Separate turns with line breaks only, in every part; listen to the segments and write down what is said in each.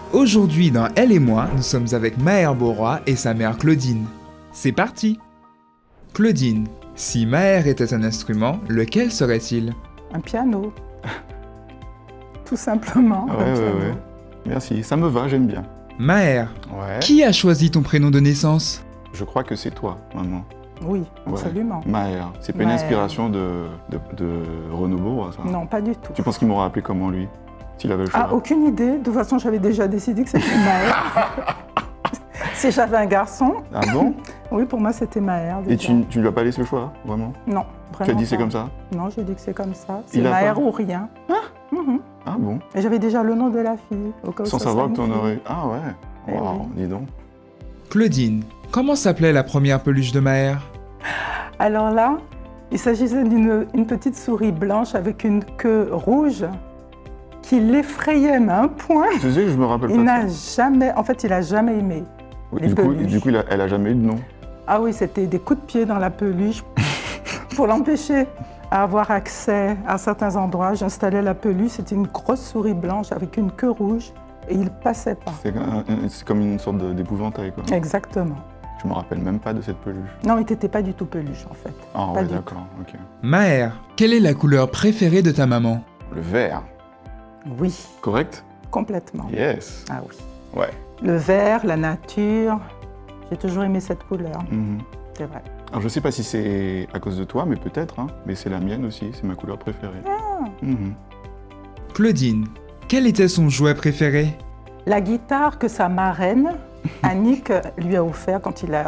Aujourd'hui dans Elle et moi, nous sommes avec Maher Boroy et sa mère Claudine. C'est parti! Claudine, si Maher était un instrument, lequel serait-il?
Un piano. Tout simplement.
Ouais,
un piano.
ouais. Merci, ça me va, j'aime bien.
Maher,
Ouais.
qui a choisi ton prénom de naissance?
Je crois que c'est toi, maman.
Oui,
Ouais.
absolument.
Maher. C'est pas une
Maher.
inspiration de Renaud Boroy, ça?
Non, pas du tout.
Tu penses qu'il m'aurait appelé comment, lui? S'il avait le choix?
Ah, aucune idée. De toute façon, j'avais déjà décidé que c'était Maher. Si j'avais un garçon,
Ah bon?
oui, pour moi, c'était Maher.
Et
déjà.
tu lui as pas laissé le choix, vraiment?
Non,
Tu as
vraiment
dit c'est
pas.
comme ça?
Non, j'ai dit que c'est comme ça. C'est
Il a
Maher
pas-
ou rien. Mhm.
Ah bon?
Et j'avais déjà le nom de la fille. Au cas où
Sans
ça
savoir
serait
que
une
t'en
fille.
aurais... Ah ouais?
Eh
Waouh,
oui.
dis donc.
Claudine, comment s'appelait la première peluche de Maher?
Alors là, il s'agissait d'une petite souris blanche avec une queue rouge qui l'effrayait, mais à un point.
Tu sais, je me rappelle
Il
pas
n'a
de ça.
jamais, en fait, il a jamais aimé.
Oui,
les peluches.
du coup elle a jamais eu de nom.
Ah oui, c'était des coups de pied dans la peluche pour l'empêcher à avoir accès à certains endroits. J'installais la peluche, c'était une grosse souris blanche avec une queue rouge et il passait pas.
C'est comme une sorte d'épouvantail, quoi.
Exactement.
Je me rappelle même pas de cette peluche.
Non, il n'était pas du tout peluche, en fait.
Ah
Pas
ouais,
du
d'accord, ok.
Maher, quelle est la couleur préférée de ta maman?
Le vert,
Oui,
correct?
complètement.
Yes.
Ah oui.
Ouais.
Le vert, la nature, j'ai toujours aimé cette couleur,
Mhm.
c'est vrai.
Alors je sais pas si c'est à cause de toi, mais peut-être, hein, mais c'est la mienne aussi, c'est ma couleur préférée. Mhm.
Claudine, quel était son jouet préféré?
La guitare que sa marraine, Annick, lui a offert quand il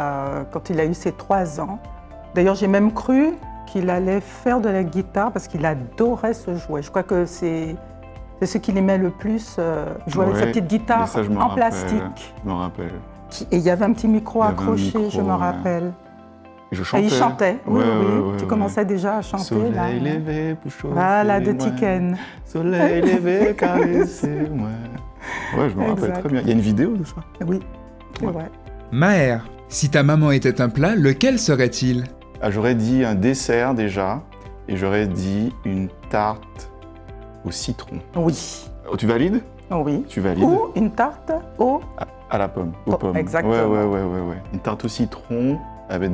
a eu ses 3 ans. D'ailleurs, j'ai même cru qu'il allait faire de la guitare parce qu'il adorait ce jouet. Je crois que c'est ce qu'il aimait le plus, jouer avec sa
Ouais,
petite guitare
mais ça, je me
en
rappelle,
plastique.
Je me rappelle.
Et il y avait un petit micro
Il y avait un
accroché,
micro,
je me
ouais.
rappelle.
Et je
Et
chantais.
il chantait, oui,
Ouais,
oui.
ouais, ouais,
Tu
ouais.
commençais déjà à chanter, là.
Soleil levé pour chauffer.
Voilà, de
moi.
Tiken.
Soleil levé, caressez-moi. Ouais, je me rappelle
Exact.
très bien. Il y a une vidéo de ça?
Oui, c'est
Ouais.
vrai.
Maher, si ta maman était un plat, lequel serait-il?
Ah, j'aurais dit un dessert déjà, et j'aurais dit une tarte au citron.
Oui,
Oh, tu valides?
oui.
Tu valides?
Ou une tarte au...
À la pomme, aux
Oh,
pommes.
exactement.
Ouais. Une tarte au citron avec,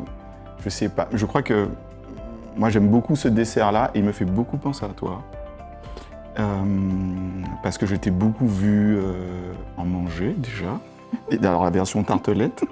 je sais pas, je crois que moi j'aime beaucoup ce dessert-là et il me fait beaucoup penser à toi. Parce que je t'ai beaucoup vu en manger déjà. Et alors la version tartelette.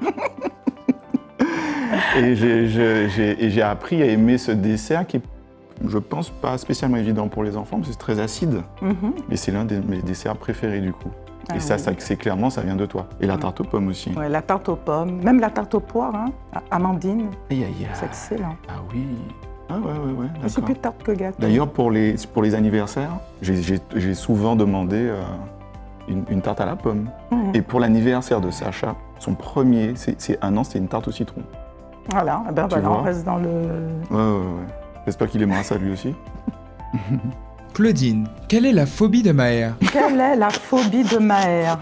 Et j'ai appris à aimer ce dessert qui est, je pense, pas spécialement évident pour les enfants parce que c'est très acide.
Mhm.
Mais c'est l'un de mes desserts préférés du coup.
Ah
Et ça,
oui.
c'est clairement, ça vient de toi. Et la tarte aux pommes aussi.
Ouais, la tarte aux pommes, même la tarte aux poires, hein, Amandine,
Aïe, aïe, aïe.
c'est excellent.
Ah oui. Ah ouais,
Je suis
d'accord.
plus tarte que gâteau.
D'ailleurs, pour les anniversaires, j'ai souvent demandé une tarte à la pomme.
Mhm.
Et pour l'anniversaire de Sacha, son premier, c'est 1 an, c'était une tarte au citron.
Voilà, eh ben
Tu
voilà, on
vois.
reste dans le...
Ouais. J'espère qu'il aimera ça lui aussi.
Claudine, quelle est la phobie de Maher?
Quelle est la phobie de Maher?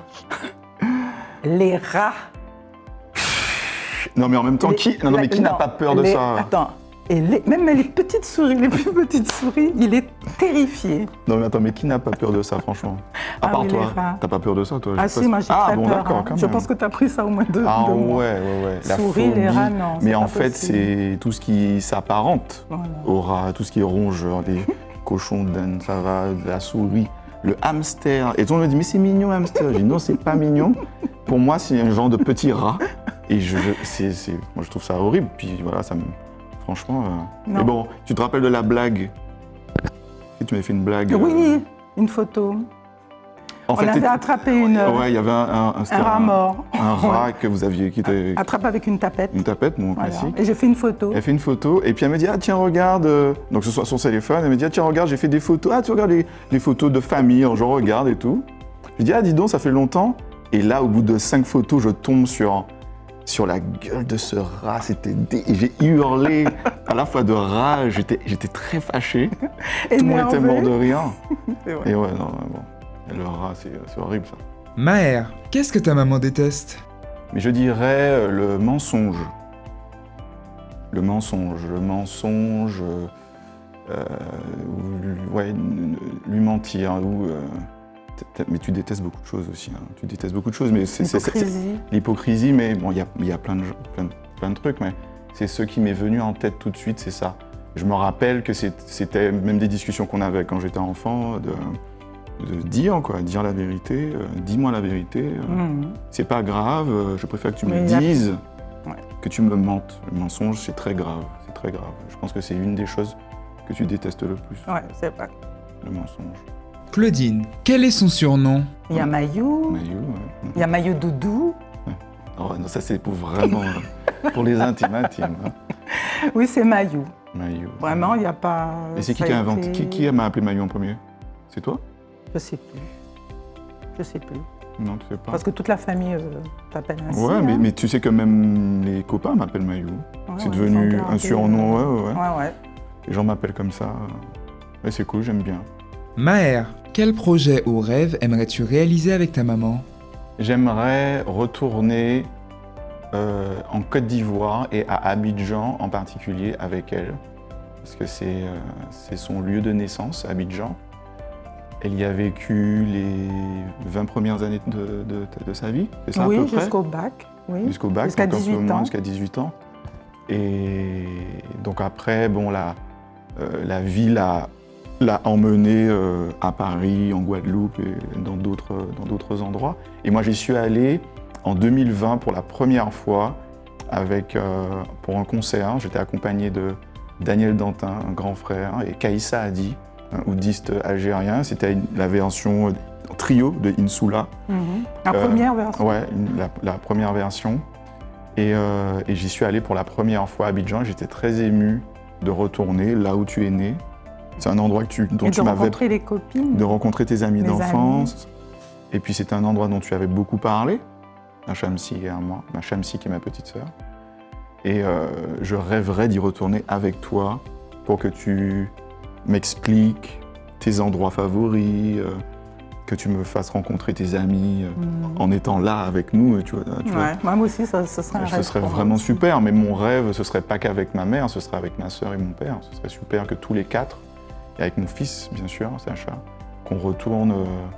Les rats.
Non, mais en même temps, qui n'a pas peur de ça?
Attends, et même les petites souris, les plus petites souris, il est terrifié.
Non, mais attends, mais qui n'a pas peur de ça, franchement? À
Ah
part
oui, les
toi,
rats.
t'as pas peur de ça, toi?
Ah si, moi j'ai très
bon,
peur.
d'accord,
hein.
quand
Je
même.
pense que tu as pris ça au moins de
Ah
mois.
ouais. La
Souris, les
phobie.
rats, non,
Mais
c'est
en
pas
fait,
possible.
c'est tout ce qui s'apparente
Voilà.
au rat, tout ce qui est ronge, genre les cochons d'Inde, ça va, la souris, le hamster. Et tout le monde me dit, mais c'est mignon, hamster. Je dis, non, c'est pas mignon. Pour moi, c'est un genre de petit rat. Et moi, je trouve ça horrible. Puis voilà, ça me... Franchement...
Non.
Mais bon, tu te rappelles de la blague? Et tu m'avais fait une blague.
Oui, une photo.
En
On
fait,
avait attrapé une,
Ouais, il y avait c'était
un rat mort.
Un rat que vous aviez, qui était
Attrapé avec une tapette.
une tapette, mon
Voilà.
classique.
Et j'ai fait une photo.
Elle fait une photo et puis elle me dit, ah tiens regarde, donc sur son téléphone, elle me dit, ah tiens regarde, j'ai fait des photos, ah tu regardes les photos de famille, je regarde et tout. Je dis, ah dis donc, ça fait longtemps. Et là, au bout de 5 photos, je tombe sur la gueule de ce rat, et j'ai hurlé à la fois de rage, j'étais très fâché, tout le monde était mort de rire.
C'est vrai.
Et ouais, non, bon, et le rat, c'est horrible ça.
Maher, qu'est-ce que ta maman déteste?
Mais je dirais le mensonge. Ouais, lui mentir, ou Mais tu détestes beaucoup de choses aussi. Hein. Tu détestes beaucoup de choses, mais
L'hypocrisie.
L'hypocrisie, mais bon, il y a plein de trucs, mais c'est ce qui m'est venu en tête tout de suite, c'est ça. Je me rappelle que c'était même des discussions qu'on avait quand j'étais enfant, de dire, quoi, dire la vérité, dis-moi la vérité, c'est pas grave, je préfère que tu me dises que tu me mentes. Le mensonge, c'est très grave, c'est très grave. Je pense que c'est une des choses que tu détestes le plus.
Ouais, c'est vrai.
Le mensonge.
Claudine, quel est son surnom?
Il y a Mayou.
Mayou, ouais.
Il y a Mayou Doudou.
Oh, non, ça c'est pour vraiment, pour les intimes. Hein.
Oui, c'est Mayou.
Mayou.
Vraiment, il n'y a pas...
Et c'est qui a inventé? Qui m'a appelé Mayou en premier? C'est toi?
Je sais plus. Je sais plus.
Non, tu sais pas.
Parce que toute la famille t'appelle ainsi.
Ouais,
hein.
mais tu sais que même les copains m'appellent Mayou.
Ouais,
c'est devenu un surnom, ouais.
Ouais.
Les gens m'appellent comme ça. Ouais, c'est cool, j'aime bien.
Maher, quel projet ou rêve aimerais-tu réaliser avec ta maman?
J'aimerais retourner en Côte d'Ivoire et à Abidjan en particulier avec elle. Parce que c'est son lieu de naissance, Abidjan. Elle y a vécu les 20 premières années de sa vie, c'est ça à peu près?
Oui, jusqu'au bac. Oui.
Jusqu'au bac,
jusqu'à 18 ans.
Jusqu'à 18 ans. Et donc après, bon, la vie l'a emmené à Paris, en Guadeloupe et dans d'autres endroits. Et moi, j'y suis allé en 2020 pour la première fois pour un concert. J'étais accompagné de Daniel Dantin, un grand frère, et Kaïssa Hadi, un oudiste algérien. C'était la version trio de Insula.
La première version.
Ouais, la première version. Et j'y suis allé pour la première fois à Abidjan. J'étais très ému de retourner là où tu es né. C'est un endroit dont tu m'avais...
de rencontrer les copines.
De rencontrer tes amis d'enfance. Et puis c'est un endroit dont tu avais beaucoup parlé, à Shamsi et à moi. Ma Shamsi qui est ma petite sœur. Et je rêverais d'y retourner avec toi pour que tu m'expliques tes endroits favoris, que tu me fasses rencontrer tes amis en étant là avec nous. Tu vois.
Moi aussi, ce serait un rêve.
Ce serait vraiment super, mais mon rêve, ce serait pas qu'avec ma mère, ce serait avec ma sœur et mon père. Ce serait super que tous les quatre, et avec mon fils, bien sûr, Sacha, qu'on retourne,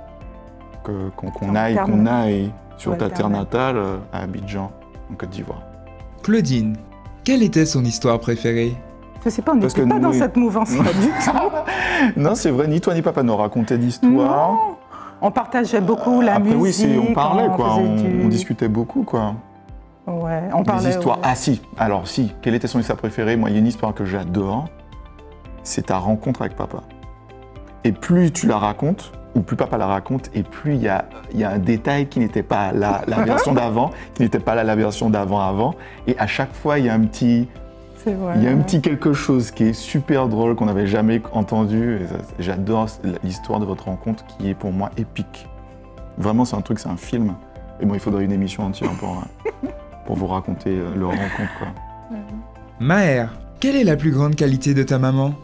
qu'on aille sur ta terre natale, à Abidjan, en Côte d'Ivoire.
Claudine, quelle était son histoire préférée?
Je sais pas, on n'était pas dans cette mouvance-là du tout.
Non, c'est vrai, ni toi ni papa nous racontaient d'histoire.
Non, on partageait beaucoup la musique.
Oui, on parlait, quoi. On discutait beaucoup, quoi.
Ouais, on parlait...
Des histoires... Ah si, alors si, quelle était son histoire préférée? Moi, il y a une histoire que j'adore, c'est ta rencontre avec papa. Et plus tu la racontes, ou plus papa la raconte, et plus il y a un détail qui n'était pas la version d'avant, qui n'était pas la version d'avant. Et à chaque fois, il y a un petit...
C'est vrai.
Il y a un petit quelque chose qui est super drôle, qu'on n'avait jamais entendu. J'adore l'histoire de votre rencontre qui est pour moi épique. Vraiment, c'est un film. Et bon, il faudrait une émission entière pour vous raconter leur rencontre, quoi.
Maher, quelle est la plus grande qualité de ta maman?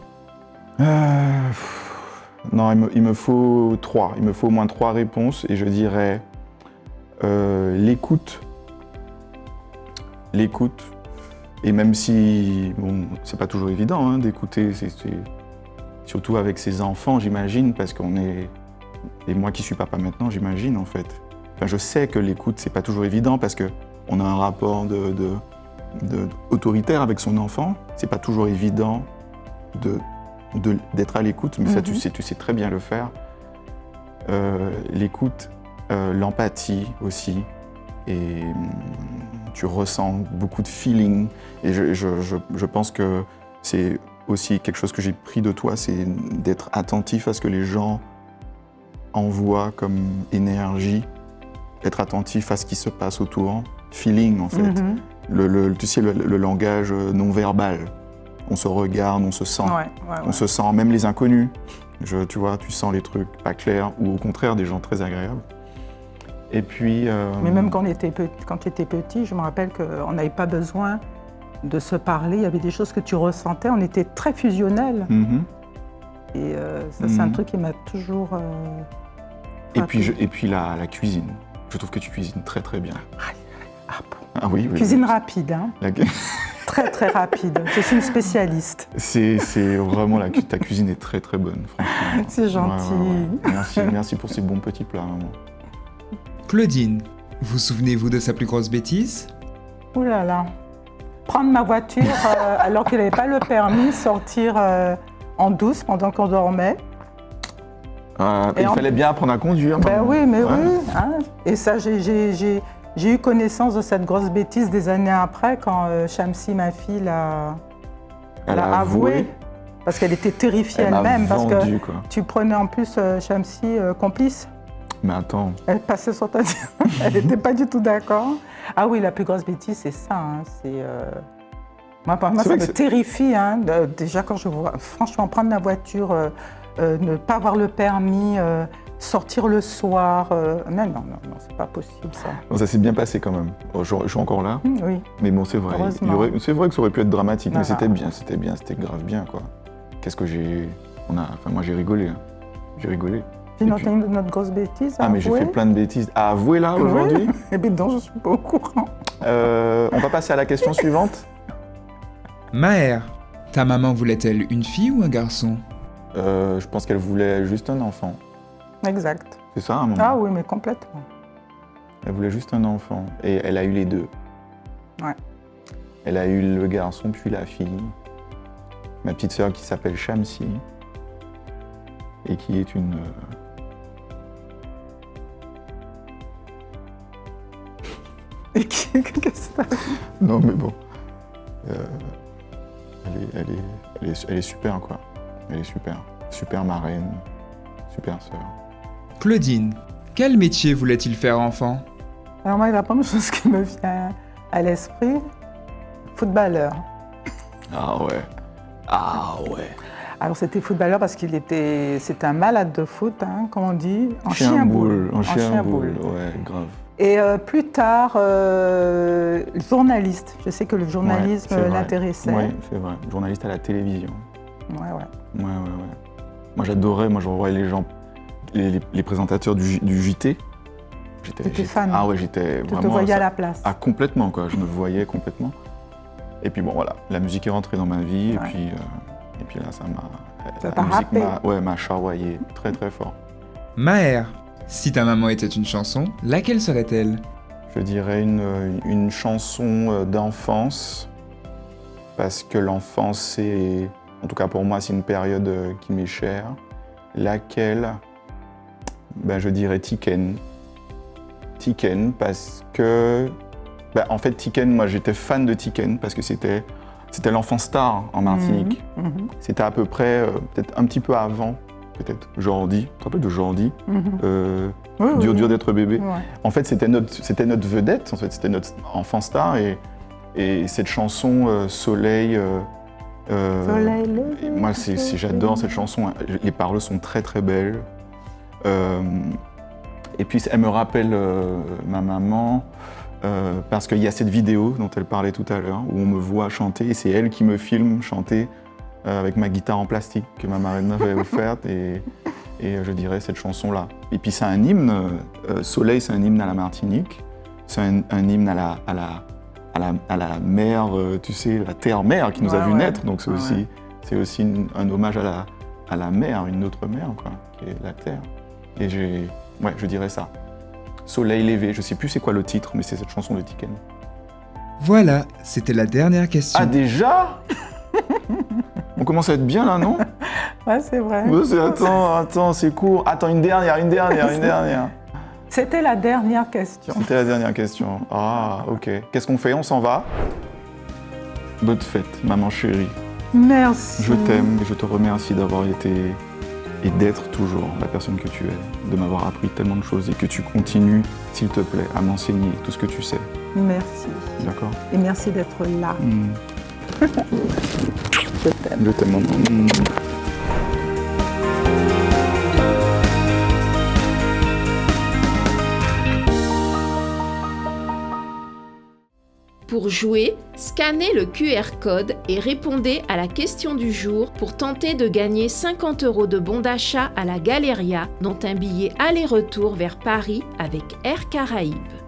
Non, il me faut 3. Il me faut au moins 3 réponses. Et je dirais l'écoute. L'écoute. Et même si, bon, c'est pas toujours évident d'écouter, surtout avec ses enfants, j'imagine, parce qu'on est... Et moi qui suis papa maintenant, j'imagine, en fait. Enfin, je sais que l'écoute, c'est pas toujours évident, parce qu'on a un rapport autoritaire avec son enfant. C'est pas toujours évident d'être à l'écoute, mais ça, tu sais très bien le faire. L'écoute, l'empathie aussi, et tu ressens beaucoup de feeling. Et je pense que c'est aussi quelque chose que j'ai pris de toi, c'est d'être attentif à ce que les gens envoient comme énergie, être attentif à ce qui se passe autour, feeling en fait. Tu sais, le langage non verbal. On se regarde, on se sent. On se sent, même les inconnus. Tu vois, tu sens les trucs pas clairs, ou au contraire, des gens très agréables. Et puis...
Mais même quand tu étais petit, je me rappelle qu'on n'avait pas besoin de se parler. Il y avait des choses que tu ressentais. On était très fusionnels. Et ça, c'est un truc qui m'a toujours...
et puis la cuisine. Je trouve que tu cuisines très très bien.
Ah bon?
Ah oui.
Cuisine rapide, hein. Très, très rapide. Je suis une spécialiste.
C'est vraiment, ta cuisine est très très bonne, franchement.
C'est gentil.
Merci pour ces bons petits plats, maman.
Claudine, vous souvenez-vous de sa plus grosse bêtise?
Ouh là là. Prendre ma voiture alors qu'il n'avait pas le permis, sortir en douce pendant qu'on dormait.
Il fallait bien apprendre à conduire.
Ben oui, mais oui. Hein. Et ça, j'ai eu connaissance de cette grosse bêtise des années après, quand Shamsi, ma fille, l'a avoué. Parce qu'elle était terrifiée elle-même. Parce que tu prenais en plus Shamsi complice.
Mais attends.
Elle passait son temps. Elle n'était pas du tout d'accord. Ah oui, la plus grosse bêtise, c'est ça. Hein. Moi, ça me terrifie. Hein. Déjà, quand je vois, franchement, prendre la voiture, ne pas avoir le permis, sortir le soir. Non, c'est pas possible, ça.
Bon, ça s'est bien passé quand même. Je suis encore là.
Oui.
Mais bon, c'est vrai. C'est vrai que ça aurait pu être dramatique, mais c'était grave bien, quoi. Qu'est-ce que moi, j'ai rigolé. Hein. J'ai rigolé.
Sinon, t'as une autre grosse bêtise à avouer.
Mais j'ai fait plein de bêtises à avouer là, aujourd'hui.
Eh bien, non, je suis pas au courant.
On va passer à la question suivante.
Maher, ta maman voulait-elle une fille ou un garçon?
Je pense qu'elle voulait juste un enfant.
Exact.
C'est ça, maman?
Ah oui, mais complètement.
Elle voulait juste un enfant. Et elle a eu les deux.
Ouais.
Elle a eu le garçon puis la fille. Ma petite sœur qui s'appelle Shamsi. Et qui est une...
Et qu'est-ce que ça?
Non, mais bon. Elle est super, quoi. Elle est super. Super marraine, super sœur.
Claudine, quel métier voulait-il faire enfant?
Alors moi, la première chose qui me vient à l'esprit, footballeur.
Ah ouais. Ah ouais.
Alors c'était footballeur parce c'était un malade de foot, hein, comme on dit, en
chien-boule. En chien-boule, ouais, grave.
Et plus tard, journaliste. Je sais que le journalisme l'intéressait.
Oui, c'est vrai. Journaliste à la télévision.
Ouais.
Moi, j'adorais, je revoyais les gens, les présentateurs du JT.
J'étais fan.
Ah ouais, j'étais vraiment...
Tu te voyais à la place.
Ah, complètement, quoi. Je me voyais complètement. Et puis bon, voilà, la musique est rentrée dans ma vie, et puis là,
t'a râpé.
M'a charroyé très très fort.
Maher, si ta maman était une chanson, laquelle serait-elle?
Je dirais une chanson d'enfance, parce que l'enfance, c'est, en tout cas pour moi, c'est une période qui m'est chère. Laquelle, je dirais Tiken. Tiken, parce que... en fait, Tiken, moi j'étais fan de Tiken, parce que c'était l'enfant star en Martinique. C'était à peu près, peut-être un petit peu avant, peut-être Jordi. Tu te rappelles de Jordi? Dur d'être bébé. Ouais. En fait, c'était notre vedette, en fait, c'était notre enfant star. Et cette chanson Soleil, moi j'adore cette chanson. Les paroles sont très très belles. Et puis elle me rappelle ma maman. Parce qu'il y a cette vidéo dont elle parlait tout à l'heure, où on me voit chanter, et c'est elle qui me filme chanter avec ma guitare en plastique que ma marraine m'avait offerte, et je dirais cette chanson-là. Et puis c'est un hymne, Soleil, c'est un hymne à la Martinique, c'est un hymne à la mer, tu sais, la terre-mère qui nous a vu naître, donc c'est aussi un hommage à la mer, une autre mer, quoi, qui est la terre. Et je dirais ça. Soleil levé, je sais plus c'est quoi le titre, mais c'est cette chanson de Tiken.
Voilà, c'était la dernière question.
Ah déjà? On commence à être bien là, non?
Ouais, c'est vrai.
Attends, c'est court. Attends, une dernière.
C'était la dernière question.
C'était la dernière question. Ah, ok. Qu'est-ce qu'on fait? On s'en va? Bonne fête, maman chérie.
Merci.
Je t'aime et je te remercie d'avoir été... et d'être toujours la personne que tu es, de m'avoir appris tellement de choses et que tu continues, s'il te plaît, à m'enseigner tout ce que tu sais.
Merci.
D'accord.
Et merci d'être là. Je t'aime.
Je t'aime, maman.
Pour jouer, scannez le QR code et répondez à la question du jour pour tenter de gagner 50 € de bons d'achat à la Galeria, dont un billet aller-retour vers Paris avec Air Caraïbes.